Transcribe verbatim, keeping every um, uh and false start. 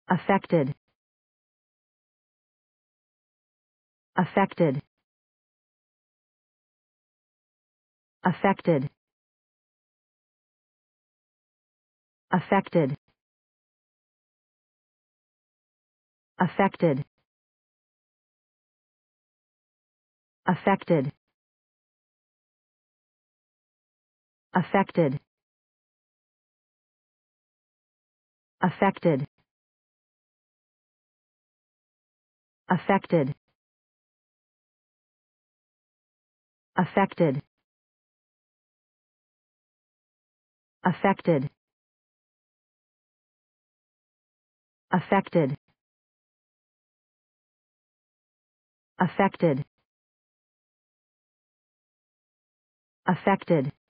affected, affected, affected, affected, affected, affected, affected, affected, affected, affected, affected, affected, affected, affected,